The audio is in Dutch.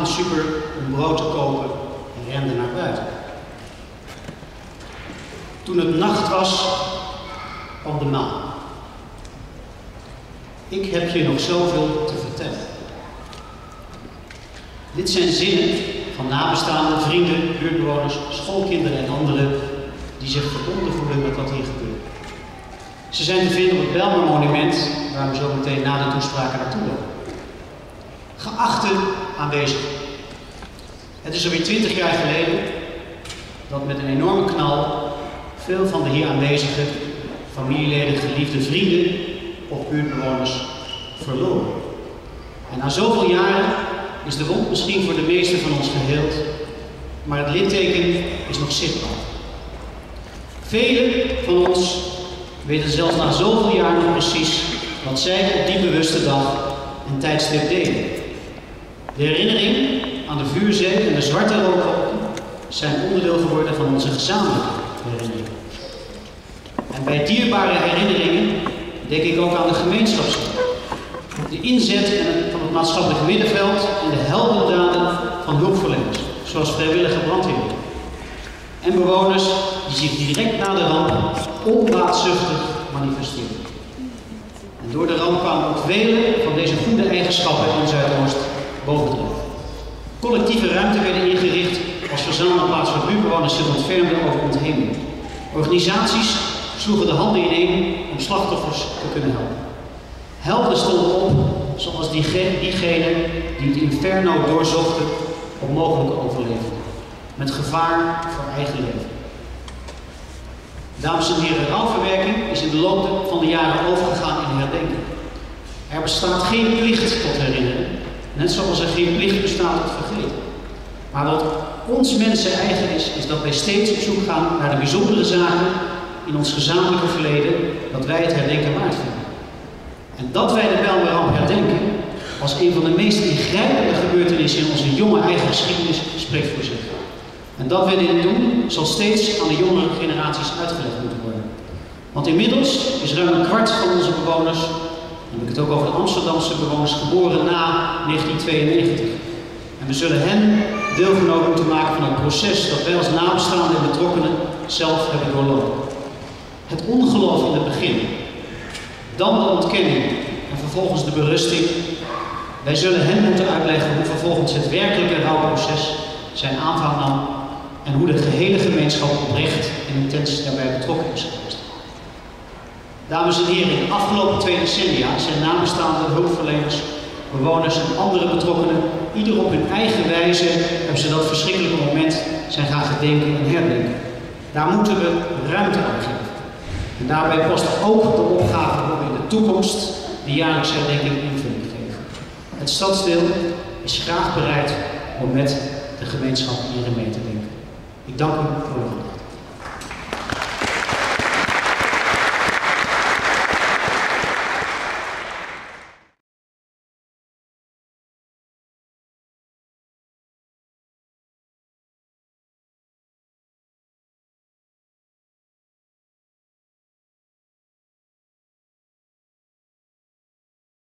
de super om brood te kopen en rende naar buiten. Toen het nacht was op de maan. Ik heb je nog zoveel te vertellen. Dit zijn zinnen van nabestaanden, vrienden, buurtbewoners, schoolkinderen en anderen die zich verbonden voelen met wat hier gebeurt. Ze zijn te vinden op het Bijlmer Monument, waar we zo meteen na de toespraken naartoe lopen. Geachte aanwezigen. Het is alweer 20 jaar geleden dat met een enorme knal veel van de hier aanwezige familieleden, geliefde vrienden of buurtbewoners verloren. En na zoveel jaren is de wond misschien voor de meesten van ons geheeld, maar het litteken is nog zichtbaar. Velen van ons weten zelfs na zoveel jaar nog precies wat zij op die bewuste dag en tijdstip deden. De herinnering aan de vuurzee en de zwarte rookwolken zijn onderdeel geworden van onze gezamenlijke herinneringen. En bij dierbare herinneringen denk ik ook aan de gemeenschapsdag. De inzet van het maatschappelijk middenveld en de heldendaden van hulpverleners, zoals vrijwillige brandweer. En bewoners die zich direct na de ramp onbaatzuchtig manifesteerden. En door de ramp kwamen ook vele van deze goede eigenschappen in Zuidoost bovendrijven. Collectieve ruimte werden ingericht als verzamelplaats voor buurtbewoners zich ontfermden over ontheeming. Organisaties sloegen de handen ineen om slachtoffers te kunnen helpen. Helden stonden op, zoals diegenen die het inferno doorzochten op mogelijke overleving, met gevaar voor eigen leven. Dames en heren, rouwverwerking is in de loop van de jaren overgegaan in herdenken. Er bestaat geen plicht tot herinneren, net zoals er geen plicht bestaat tot vergeten. Maar wat ons mensen eigen is dat wij steeds op zoek gaan naar de bijzondere zaken in ons gezamenlijke verleden, dat wij het herdenken waard vinden. En dat wij de Bijlmerramp herdenken als een van de meest ingrijpende gebeurtenissen in onze jonge eigen geschiedenis spreekt voor zich. En dat we dit doen, zal steeds aan de jongere generaties uitgelegd moeten worden. Want inmiddels is ruim een kwart van onze bewoners, dan heb ik het ook over de Amsterdamse bewoners, geboren na 1992. En we zullen hen deelgenomen moeten maken van het proces dat wij als nabestaanden en betrokkenen zelf hebben doorlopen. Het ongeloof in het begin, dan de ontkenning en vervolgens de berusting. Wij zullen hen moeten uitleggen hoe vervolgens het werkelijke rouwproces zijn aanvang nam en hoe de gehele gemeenschap oprecht en intens daarbij betrokken is geweest. Dames en heren, in de afgelopen 2 decennia zijn nabestaanden, hulpverleners, bewoners en andere betrokkenen, ieder op hun eigen wijze, hebben ze dat verschrikkelijke moment zijn gaan gedenken en herdenken. Daar moeten we ruimte aan geven. En daarbij past ook de opgave om in de toekomst de jaarlijkse herdenking invulling te geven. Het stadsdeel is graag bereid om met de gemeenschap hierin mee te denken. Ik dank u voor uw aandacht.